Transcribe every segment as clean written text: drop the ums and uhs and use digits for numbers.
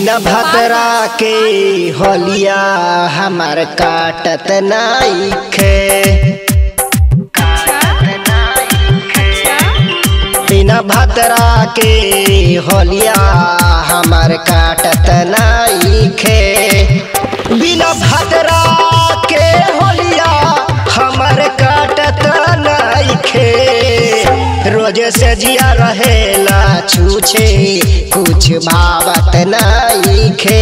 बिना भद्रा के होलिया हमार काटत नाइखे। बिना भद्रा के होलिया हमार काटत नाइखे। बिना भद्रा के होलिया हमार काटत नाइखे। रोज से जिया रहेला छूछे कुछ भावत नाइखे।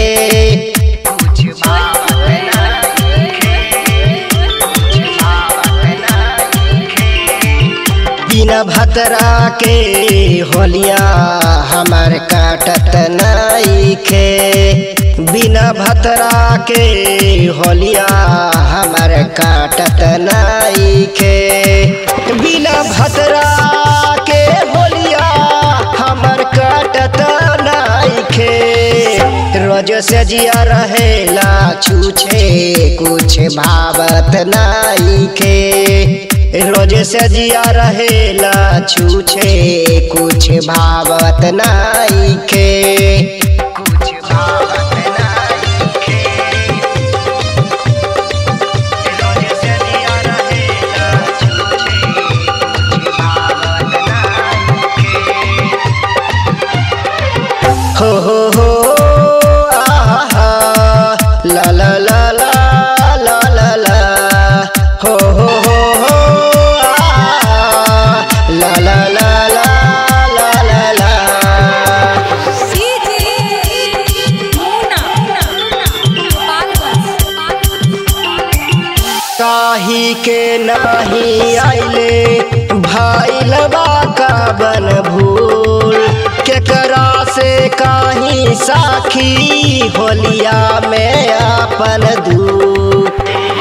बिना भद्रा के होलिया हमार काटत नाइखे। बिना भद्रा के होलिया हमार काटत नाइखे। बिना भद्रा के होलिया हमार काटत नाइखे। रोज से जिया रहेला छूछे कुछ भावत नाइखे। रोज से जिया रहेला छूछे कुछ भावत नाइखे। हो आहा ला ला ला ला ला ला ला हो आहा ला ला ला ला ला ला ला। काही के नाही आइले भाईलबा का बन भूल। केकरा से काही साखी होलिया में आपन दुख।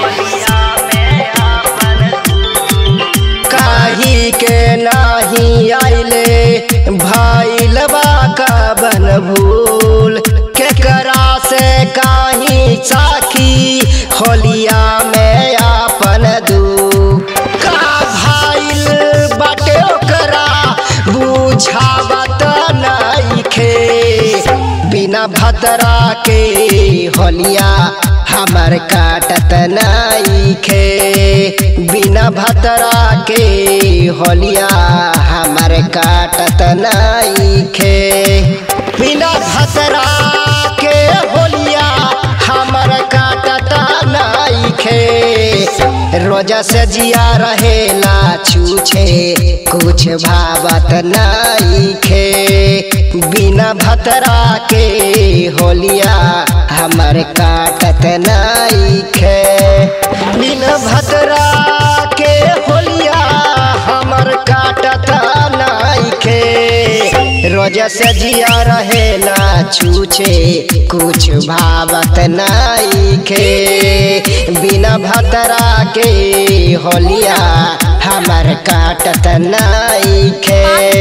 काही के नाही आइले भाईलबा का बन भूल। केकरा से काही साखी होलिया में आपन दुख। का भाईल बाटे ओकरा बुझावत नाइखे। बिना भद्रा के होलिया हमार काटत नाइखे। बिना भद्रा के होलिया हमार काटत नाइखे। बिना भद्रा के होलिया हमार काटत नाइखे। रोजा से जिया रहेला छूछे कुछ भावत नाइखे। बिना भद्रा के होलिया हमार काटत नाइखे। बिना भद्रा के होलिया हमार काटत नाइखे। रोजा से जिया रहेला छूछे कुछ भावत नाइखे। बिना भद्रा के होलिया हमार काटत नाइखे।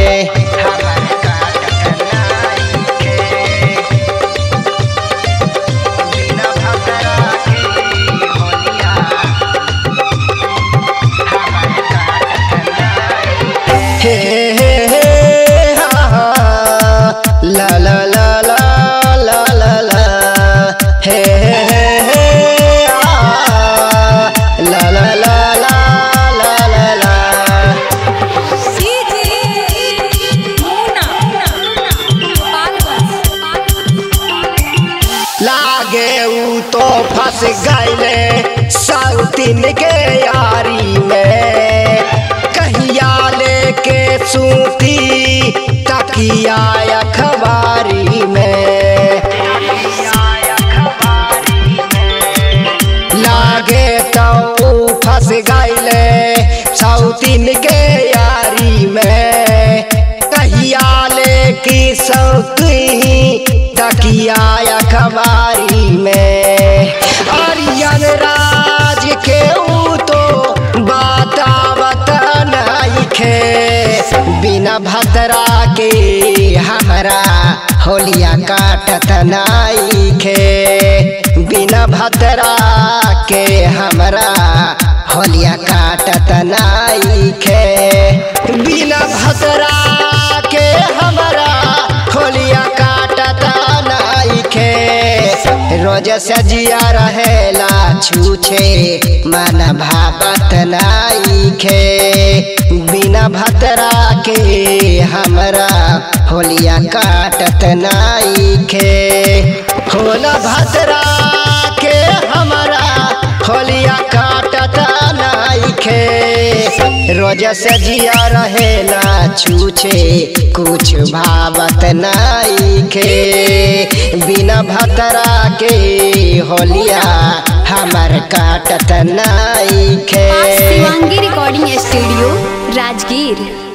ला ला ला ला ला ला ला हे ला ला ला ला ला ला ला। लागे ऊ तो फंस गईले साउथिन के यारी में। कहिया लेके सूती तकिया अखबारी में। लागे तो फंस गईले साउथिन के यारी में। कहिया लेके सूती तकिया अखबारी में। आर्यन राज के ऊ तो बतावत नाइखे। बिना भद्रा के हमारा होलिया काटत नाइखे। बिना भद्रा के हमरा होलिया काटत नाइखे। बिना भद्रा के हमरा होलिया काटत नाइखे। रोज सजिया रहेला छूछे मन भावत नाइखे। बिना भतरा के हमरा होलिया काटत नाइखे। होला भतरा के हमरा होलिया काटत नाइखे। रोज सजिया रहेला छूछे कुछ भावत नाइखे। बिना भतरा के होलिया हमर काटत नाइखे। Shivangi recording studio Rajgir.